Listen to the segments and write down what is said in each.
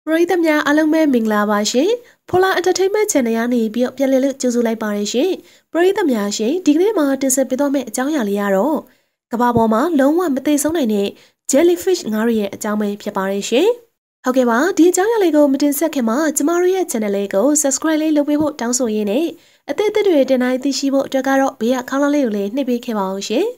ပရိသတ်များအားလုံးပဲမင်္ဂလာပါရှင်။ Polar Entertainment Channel ကနေပြီးပြန်လည်လို့ကြိုဆိုလိုက်ပါရရှင်။ပရိသတ်များရှင်ဒီကနေ့မှာတင်ဆက်ပေးသွားမယ့်အကြောင်းအရာလေးကတော့ကမ္ဘာပေါ်မှာလုံးဝမသိဆုံးနိုင်တဲ့ Jellyfish ငါးတွေရဲ့အကြောင်းပဲဖြစ်ပါရရှင်။ဟုတ်ကဲ့ပါဒီအကြောင်းအရာလေးကိုမတင်ဆက်ခင်မှာကျမတို့ရဲ့ channel လေးကို subscribe လေးလုပ်ပေးဖို့တောင်းဆိုရင်းနဲ့အသစ်တွေတင်တိုင်းသိရှိဖို့အတွက်ကတော့ဘေးကခေါင်းလေးကိုလည်းနှိပ်ပေးခဲ့ပါဦးရှင်။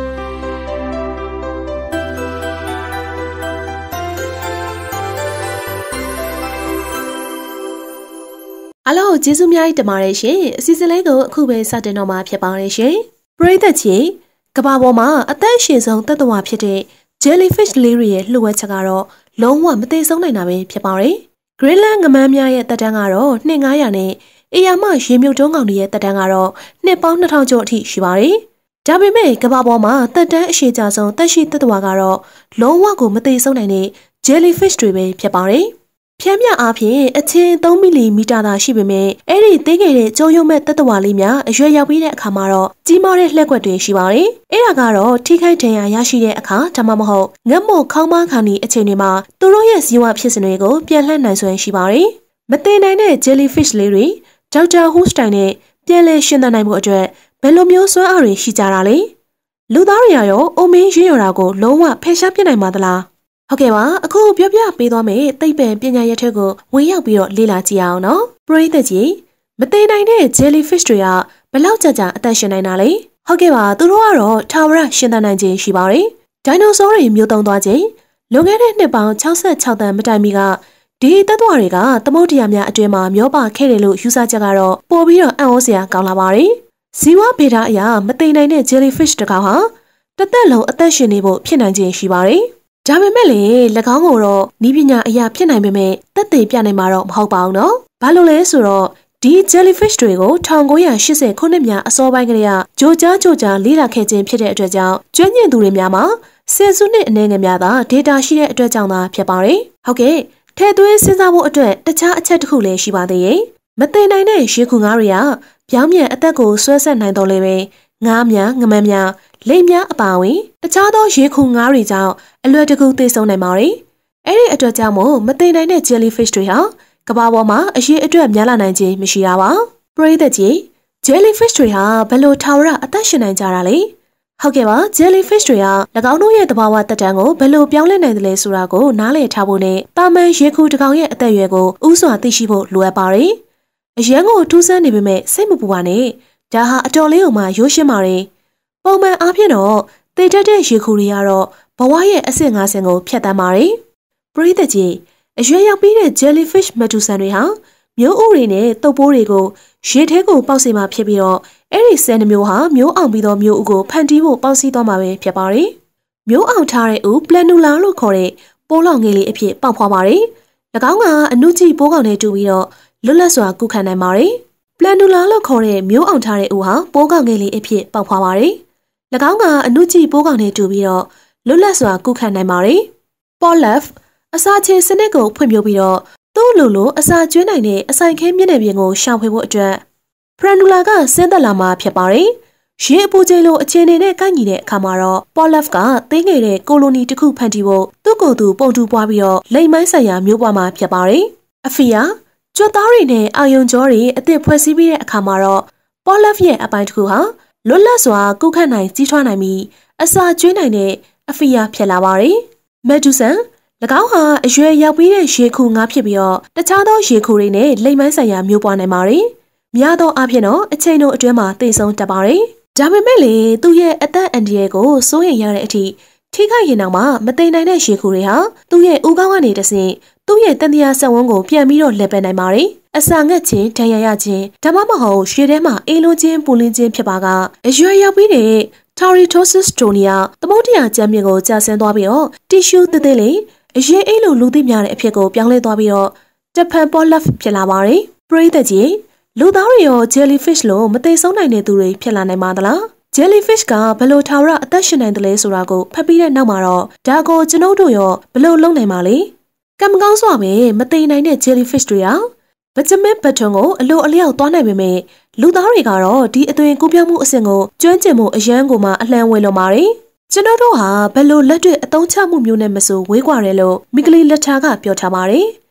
အားလုံးကျေးဇူးများကြီးတင်ပါတယ်ရှင်အစီအစဉ်လေးကိုအခုပဲစတင်တော့မှာဖြစ်ပါတယ်ရှင်ပရိသတ်ကြီးကမ္ဘာပေါ်မှာအသက်ရှင်ဆုံးသတ္တဝါဖြစ်တဲ့ jellyfish လေးတွေရဲ့လှုပ်ဝက်ချက်ကတော့လုံးဝမသိဆုံးနိုင်တာပဲဖြစ်ပါတယ် Greenland ငမန်းများရဲ့တက်တန်းကတော့နှစ်900နဲ့အေယာမရေမြုပ်တုံးကောင်တွေရဲ့တက်တန်းကတော့နှစ်ပေါင်း2000ကျော်အထိရှိပါတယ်ဒါပေမဲ့ကမ္ဘာပေါ်မှာတက်တန်းအရှိကြဆုံးသက်ရှိသတ္တဝါကတော့လုံးဝကိုမသိဆုံးနိုင်တဲ့ jellyfish တွေပဲဖြစ်ပါတယ်ဖြန်းမြအားဖြင့်အချင်း3မီလီမီတာသာရှိပေမဲ့အဲ့ဒီသေးငယ်တဲ့ကြိုးရုံမဲ့တတ္တဝါလေးများအရွယ်ရောက်ပြီးတဲ့အခါမှာတော့ကြီးမားတဲ့လှက်ကွက်တွေရှိပါတယ်။အဲ့ဒါကတော့ထိခိုက်ဒဏ်ရာရရှိတဲ့အခါဒါမှမဟုတ်ငတ်မို့ခေါင်းပါးခါနီအချိန်တွေမှာသူတို့ရဲ့ဇီဝဖြစ်စဉ်တွေကိုပြန်လှည့်နိုင်စွမ်းရှိပါတယ်။မသိနိုင်တဲ့ jellyfish လေးတွေဒေါက်တာဟူစတိုင်နဲ့ပြန်လည်ရှင်းသနိုင်မှုအတွက်ဘယ်လိုမျိုးစွမ်းအားတွေရှိကြတာလဲ။လူသားတွေရောအိုမင်းရင်းရတာကိုလုံးဝဖယ်ရှားပြနိုင်ပါသလား။ဟုတ်ကဲ့ပါအခုပြောပြပေးသွားမယ်သိပ္ပံပညာရပ်ထက်ကိုဝင်ရောက်ပြီးတော့လေ့လာကြည့်အောင်နော်ပရိသတ်ကြီးမသိနိုင်တဲ့ jellyfish တွေကဘယ်လောက်ကြာအသက်ရှင်နိုင်တာလဲဟုတ်ကဲ့ပါသူတို့ကတော့ထာဝရရှင်သန်နိုင်ခြင်းရှိပါတယ်ဒိုင်နိုဆောတွေမျိုးတုံးသွားခြင်းလွန်ခဲ့တဲ့နှစ်ပေါင်း66တန်မတိုင်မီကဒီသတ္တဝါတွေကသမုဒ္ဒရာများအတွင်းမှာမျောပါခဲ့တယ်လို့ယူဆချက်ကတော့ပို့ပြီးတော့အံ့ဩစရာကောင်းလာပါတယ်ဇီဝဗေဒအရာမသိနိုင်တဲ့ jellyfish တစ်ကောင်ဟာတစ်သက်လုံးအသက်ရှင်နေဖို့ဖြစ်နိုင်ခြင်းရှိပါတယ်ဒါပေမဲ့လေ၎င်းကိုတော့နီးပညာအရာဖြစ်နိုင်ပေမဲ့သက်သေပြနိုင်မှာတော့မဟုတ်ပါဘူးနော်။ဘာလို့လဲဆိုတော့ဒီ jellyfish တွေကို1980ခုနှစ်များအစောပိုင်းကတည်းကကြိုကြားလေ့လာခဲ့ခြင်းဖြစ်တဲ့အတွက်ကြောင့်ကျွမ်းကျင်သူတွေများမှာဆယ်စုနှစ်အနည်းငယ်များသာ data ရှိတဲ့အတွက်ကြောင့်သာဖြစ်ပါတယ်။ဟုတ်ကဲ့ထည့်သွင်းစဉ်းစားဖို့အတွက်တခြားအချက်တစ်ခုလည်းရှိပါသေးရဲ့။မသိနိုင်တဲ့ရေခုငါးတွေကပြောင်းပြန်အသက်ကိုဆွဲဆက်နိုင်တော့လေပဲငါးများငမန်းများလိမ်များအပါအဝင်တခြားသောရေခုငါးတွေကြောင့်အလွယ်တကူသိဆုံးနိုင်ပါတယ်။အဲ့ဒီအတွက်ကြောင့်မို့မသိနိုင်တဲ့ jellyfish တွေဟာကမ္ဘာပေါ်မှာအရေးအတွက်များလာနိုင်ခြင်းမရှိတာပါ။ပရိသတ်ကြီး jellyfish တွေဟာဘယ်လိုထာဝရအသက်ရှင်နိုင်ကြတာလဲ။ဟုတ်ကဲ့ပါ jellyfish တွေက၎င်းတို့ရဲ့သဘာဝသက်တမ်းကိုဘယ်လိုပြောင်းလဲနိုင်တယ်လဲဆိုတာကိုနားလည်ထားဖို့နဲ့တာမန်ရေခုတစ်ကောင်ရဲ့အသက်အရွယ်ကိုဥစွာသိရှိဖို့လိုအပ်ပါတယ်။အရန်ကိုထူးဆန်းနေပေမဲ့စိတ်မပူပါနဲ့။ဒါဟာအတော်လေးကိုမှရိုးရှင်းပါတယ်။ပုံမှန်အားဖြင့်တော့တည်တတ်တဲ့ရေခုတွေကတော့ဘဝရဲ့အဆင့်50ကိုဖြတ်တန်းပါတယ်။ပရိသတ်ကြီးအရွယ်ရောက်ပြီးတဲ့ jellyfish မက်ဒူဆန်တွေဟာမျိုးဥတွေနဲ့တုပ်ပိုးတွေကိုရေထဲကိုပေါက်စေမှာဖြစ်ပြီးတော့အဲ့ဒီဆယ်နှမျိုးဟာမျိုးအောင်ပြီးတော့မျိုးဥကိုဖန်တီးဖို့ပေါက်စီးသွားမှာပဲဖြစ်ပါတယ်။မျိုးအောင်ထားတဲ့ဥ planula လို့ခေါ်တဲ့ပိုးလောင်ငယ်လေးအဖြစ်ပေါက်ဖွားပါတယ်။၎င်းကအနုကြည့်ပိုးကောင်နဲ့တူပြီးတော့လွတ်လပ်စွာကူးခံနိုင်ပါတယ်။ planula လို့ခေါ်တဲ့မျိုးအောင်ထားတဲ့ဥဟာပိုးကောင်ငယ်လေးအဖြစ်ပေါက်ဖွားပါတယ်။၎င်းကအနုကြည့်ပိုးကောင်နဲ့တူပြီးတော့လွတ်လပ်စွာကူးခံနိုင်ပါတယ်။ Polyp အစာချေစနစ်ကိုဖွံ့ဖြိုးပြီးတော့သူ့လိုအစာကျွေးနိုင်တဲ့အဆိုင်ခဲမျက်နှာပြင်ကိုရှာဖွေဖို့အတွက် Planula ကဆင်းသက်လာမှာဖြစ်ပါတယ်။ရေအပူချိန်လိုအခြေအနေနဲ့ကိုက်ညီတဲ့အခါမှာတော့ Polyp ကသိငယ်တဲ့ကိုလိုနီတစ်ခုဖန်တီးဖို့သူ့ကိုယ်သူပုံတူပွားပြီးတော့လိမ်မိုင်းဆိုင်ရာမျိုးပွားမှာဖြစ်ပါတယ်။ Aphia ကြွက်သားတွေနဲ့အာယုံကြောတွေအသစ်ဖွဲ့စည်းပြီးတဲ့အခါမှာတော့ Polyp ရဲ့အပိုင်းတစ်ခုဟာလွတ်လပ်စွာကူးခတ်နိုင်ကြီးထွားနိုင်ပြီးအစာကျွေးနိုင်တဲ့အဖီယာဖြစ်လာပါတယ်။မက်ဒူဆန်၎င်းဟာအရွယ်ရောက်ပြီးတဲ့ရေခုငါးဖြစ်ပြီးတော့တခြားသောရေခုတွေနဲ့လိမ်မိုင်းဆိုင်ရာမျိုးပွားနိုင်ပါတယ်။များသောအားဖြင့်တော့အချိန်တို့အတွင်းမှာသိဆုံးတတ်ပါတယ်။ဒါပေမဲ့လေသူ့ရဲ့အသက်အန္တရာယ်ကိုစိုးရိမ်ရတဲ့အထိထိခိုက်ရင်တောင်မှမသိနိုင်တဲ့ရေခုတွေဟာသူ့ရဲ့ဦးခေါင်းကနေတဆင့်သူ့ရဲ့တန်တရားဆက်ဝန်းကိုပြန်ပြီးတော့လှည့်ပတ်နိုင်ပါတယ်။အစာငတ်ခြင်းဒဏ်ရာရခြင်းဒါမှမဟုတ်ရေထဲမှာအေးလွန်ခြင်းပူလင်းခြင်းဖြစ်ပါကအရွယ်ရောက်ပြီးတဲ့Turritopsis tonia သမုဒ္ဒရာကျမ်းပြင်ကိုကျဆင်းသွားပြီးတော့တီရှူးသေးသေးလေးအရေးအိတ်လိုလူသိများတဲ့အဖြစ်ကိုပြောင်းလဲသွားပြီးတော့တဖန် Polyp ဖြစ်လာပါတယ်။ပရိသတ်ကြီးလူသားတွေရော jellyfish လို့မသိဆုံးနိုင်တဲ့သူတွေဖြစ်လာနိုင်ပါသလား။ jellyfish ကဘယ်လိုထာဝရအသက်ရှင်နိုင်တယ်လဲဆိုတာကိုဖတ်ပြီးတဲ့နောက်မှာတော့ဒါကိုကျွန်ုပ်တို့ရောဘယ်လိုလုပ်နိုင်မှာလဲ။ကံမကောင်းစွာပဲမသိနိုင်တဲ့ jellyfish တွေဟာဗဂျမင်ဘတ်ထွန်ကိုအလိုအလျောက်သွားနိုင်ပေမဲ့လူသားတွေကတော့ဒီအသွင်ကူးပြောင်းမှုအဆင့်ကိုကျွမ်းကျင်မှုအရန်ကိုမှအလှမ်းဝေလွန်ပါတယ်။ကျွန်တော်တို့ဟာဘယ်လိုလက်တွေ့အသုံးချမှုမျိုးနဲ့မဆိုဝေးကွာတယ်လို့မိကလေးလက်ထာကပြောထားပါတယ်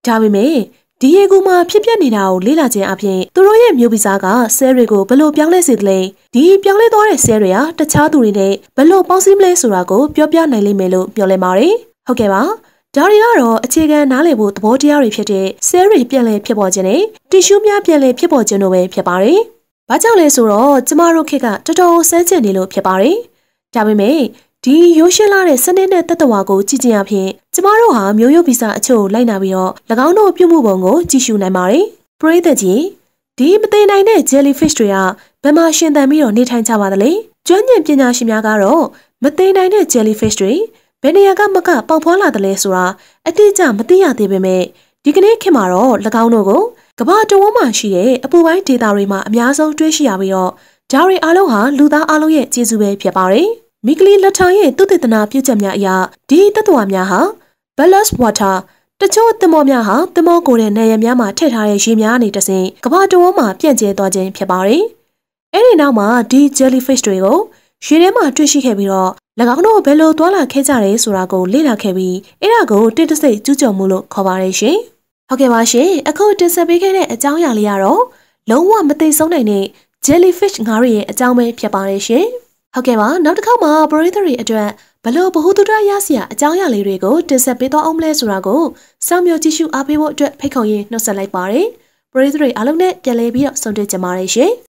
ဒါပေမဲ့ဒီရေကူမှာဖြစ်ပျက်နေတာကိုလေ့လာခြင်းအပြင်သူတို့ရဲ့မျိုးဗီဇကဆဲတွေကိုဘယ်လိုပြောင်းလဲစေသလဲဒီပြောင်းလဲသွားတဲ့ဆဲတွေဟာတခြားသူတွေနဲ့ဘယ်လိုပေါင်းစည်းမလဲဆိုတာကိုပြောပြနိုင်လိမ့်မယ်လို့ပြောလဲပါတယ်။ဟုတ်ကဲ့ပါ။ဒါတွေကတော့အခြေခံနားလည်ဖို့သဘောတရားတွေဖြစ်တဲ့ဆဲတွေပြန်လည်ဖြစ်ပေါ်ခြင်းနဲ့တီရှူးများပြန်လည်ဖြစ်ပေါ်ခြင်းတို့ပဲဖြစ်ပါတယ်။ဘာကြောင့်လဲဆိုတော့ကျမတို့ခေတ်ကတော်တော်စမ်းကျင်နေလို့ဖြစ်ပါတယ်။ဒါပေမဲ့ဒီရိုးရှင်းလာတဲ့စနစ်နဲ့တတ္တဝါကိုကြည့်ခြင်းအပြင်ကျမတို့ဟာမျိုးရိုးဗီဇအချို့လိုက်နာပြီးတော့၎င်းတို့ပြုမှုပုံကိုကြည့်ရှုနိုင်ပါတယ်။ပရိသတ်ကြီးဒီမသိနိုင်တဲ့ jellyfish တွေကဘယ်မှာရှင်သန်ပြီးတော့နေထိုင်ကြပါသလဲ။ကျွမ်းကျင်ပညာရှင်များကတော့မသိနိုင်တဲ့ jellyfish တွေဘယ်နေရာကမကပေါက်ဖွာလာတယ်လဲဆိုတာအတိအကျမသိရသေးပေမဲ့ဒီကနေ့ခေတ်မှာတော့၎င်းတို့ကိုကမ္ဘာတဝန်းမှာရှိတဲ့အပူပိုင်းဒေသတွေမှာအများဆုံးတွေ့ရှိရပြီးတော့ဒါတွေအားလုံးဟာလူသားအားလုံးရဲ့ကျေးဇူးပဲဖြစ်ပါတယ်။မိကလီလက်ထောင်ရဲ့သုတေသနပြုချက်များအရဒီသတ္တဝါများဟာ ballast water တချို့သင်္ဘောများဟာသင်္ဘောကိုယ်တဲ့နေရာများမှာထည့်ထားတဲ့ရေများအနေတဆင့်ကမ္ဘာတဝန်းမှာပြန့်ကျဲသွားခြင်းဖြစ်ပါတယ်။အဲဒီနောက်မှာဒီ jellyfish တွေကိုရေထဲမှာတွေ့ရှိခဲ့ပြီးတော့၎င်းတို့ဘယ်လိုသွားလာခဲ့ကြတယ်ဆိုတာကိုလေ့လာခဲ့ပြီးအဲ့ဒါကိုတိတ်တဆိတ်ကျူးကျော်မှုလို့ခေါ်ပါတယ်ရှင်။ဟုတ်ကဲ့ပါရှင်။အခုတင်ဆက်ပေးခဲ့တဲ့အကြောင်းအရာလေးကတော့လုံးဝမသိဆုံးနိုင်တဲ့ jellyfish ငါးတွေရဲ့အကြောင်းပဲဖြစ်ပါတယ်ရှင်။ဟုတ်ကဲ့ပါနောက်တစ်ခါမှာပရိသတ်တွေအတွက်ဘလို့ဘ ഹു တုဒရရစရာအကြောင်းအရာလေးတွေကိုတင်ဆက်ပေးသွားအောင်မလဲဆိုတာကိုစောင့်မျှော်ကြည့်ရှုအားပေးဖို့အတွက်ဖိတ်ခေါ်ရင်းနှုတ်ဆက်လိုက်ပါတယ်။ပရိသတ်တွေအားလုံးနဲ့ပြန်လည်ပြီးတော့ဆုံတွေ့ကြပါရစေရှင်။